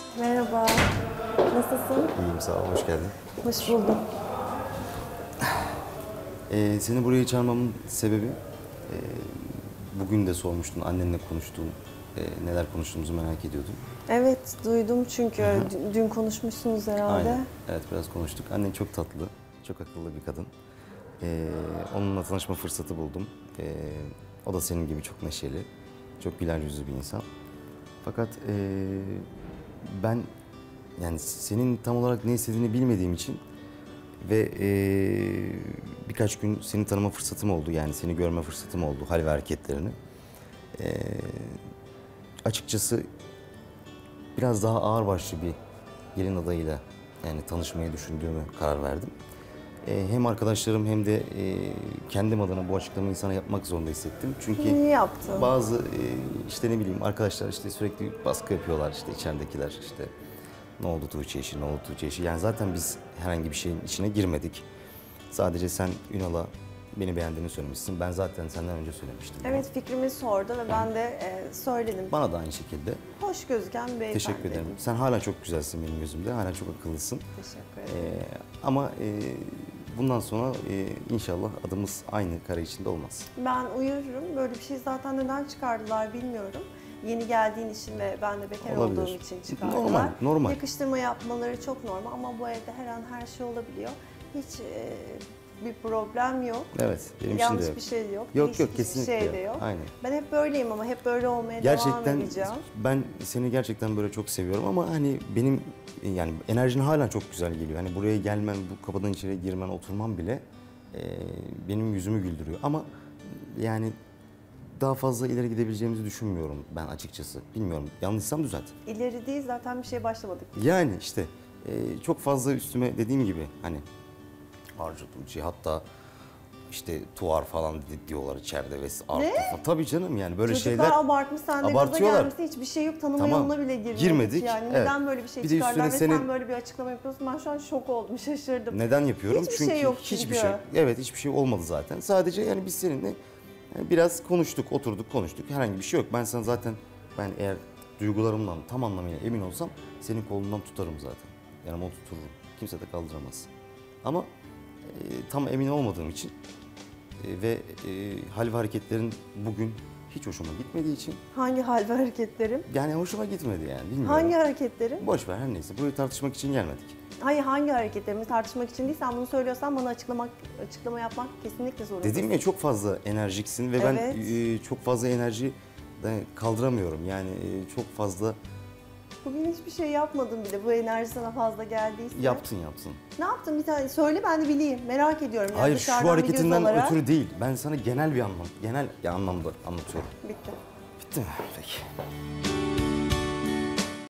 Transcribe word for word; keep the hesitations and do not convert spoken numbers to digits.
Merhaba. Nasılsın? İyiyim, sağ ol. Hoş geldin. Hoş buldum. Ee, seni buraya çağırmamın sebebi, e, bugün de sormuştun, annenle konuştuğun, e, neler konuştuğumuzu merak ediyordum. Evet, duydum çünkü dün, dün konuşmuşsunuz herhalde. Aynen, evet biraz konuştuk. Annen çok tatlı, çok akıllı bir kadın. Ee, onunla tanışma fırsatı buldum. Ee, o da senin gibi çok neşeli, çok güler yüzlü bir insan. Fakat e, ben yani senin tam olarak ne istediğini bilmediğim için ve e, birkaç gün seni tanıma fırsatım oldu, yani seni görme fırsatım oldu, hal ve hareketlerini. E, açıkçası biraz daha ağırbaşlı bir gelin adayıyla yani tanışmayı düşündüğümü karar verdim. E, hem arkadaşlarım hem de e, kendim adına bu açıklamayı sana yapmak zorunda hissettim. Çünkü Niye yaptın? bazı e, işte ne bileyim arkadaşlar işte sürekli baskı yapıyorlar, işte içeridekiler işte ne oldu Tuğçe işi, ne oldu Tuğçe işi. Yani zaten biz herhangi bir şeyin içine girmedik. Sadece sen Ünal'a beni beğendiğini söylemişsin. Ben zaten senden önce söylemiştim. Evet, fikrimi sordu ve ben de e, söyledim. Bana da aynı şekilde. Hoş gözüken bir beyefendi. Teşekkür ederim. Sen hala çok güzelsin benim gözümde. Hala çok akıllısın. Teşekkür ederim. Ee, ama e, bundan sonra e, inşallah adımız aynı kare içinde olmaz. Ben uyururum. Böyle bir şey zaten neden çıkardılar bilmiyorum. Yeni geldiğin için ve ben de bekar Olabilir. olduğum için çıkardılar. Normal, normal. Yakıştırma yapmaları çok normal ama bu evde her an her şey olabiliyor. Hiç e, bir problem yok. Evet, benim için de Yanlış yok. bir şey yok. Yok, değişik yok, hiçbir kesinlikle şey de yok. yok. Aynen. Ben hep böyleyim ama hep böyle olmaya devam Gerçekten edeceğim. ben seni gerçekten böyle çok seviyorum ama hani benim yani enerjin hala çok güzel geliyor. Hani buraya gelmen, bu kapıdan içeri girmen, oturman bile e, benim yüzümü güldürüyor. Ama yani daha fazla ileri gidebileceğimizi düşünmüyorum ben açıkçası. Bilmiyorum, yanlışsam düzelt. İleri değil, zaten bir şeye başlamadık. Yani işte e, çok fazla üstüme dediğim gibi hani harcadım şey, hatta işte tuvar falan diyorlar içeride ve artı falan. Tabii canım, yani böyle Çocuklar şeyler abartmış, sen de gaza abartıyorlar. gelmişsin, hiçbir şey yok, tanıma Tamam, yoluna bile girmedik. girmedik, Yani evet. neden böyle bir şey Bir de çıkardılar ve üstüne sen senin- böyle bir açıklama yapıyorsun? Ben şu an şok oldum, şaşırdım. Neden yapıyorum? Hiçbir Çünkü şey yok hiçbir çünkü. şey. Evet, hiçbir şey olmadı zaten. Sadece yani biz seninle yani biraz konuştuk, oturduk, konuştuk. Herhangi bir şey yok. Ben sana zaten ben eğer duygularımdan tam anlamıyla emin olsam senin kolundan tutarım zaten. Yanıma oturturum. Kimse de kaldıramaz. Ama e, tam emin olmadığım için e, ve e, hal ve hareketlerin bugün hiç hoşuma gitmediği için Hangi hal ve hareketlerim? yani hoşuma gitmedi yani, bilmiyorum. Hangi hareketlerim? Boş ver, her neyse. Burayı tartışmak için gelmedik. Hayır, hangi hareketlerimi tartışmak için değil, sen bunu söylüyorsan bana açıklamak, açıklama yapmak kesinlikle zorundasın. Dedim ya, çok fazla enerjiksin ve Evet. ben e, çok fazla enerji de kaldıramıyorum. Yani e, çok fazla Bugün hiçbir şey yapmadım bile, bu enerji sana fazla geldiyse. yaptın yaptın. Ne yaptın, bir tane söyle, ben de bileyim, merak ediyorum. Yani Hayır, dışarıdan şu bir hareketinden göz olarak. ötürü değil. Ben sana genel bir anlam, genel bir anlamda anlatıyorum. Bitti. Bitti mi? Peki.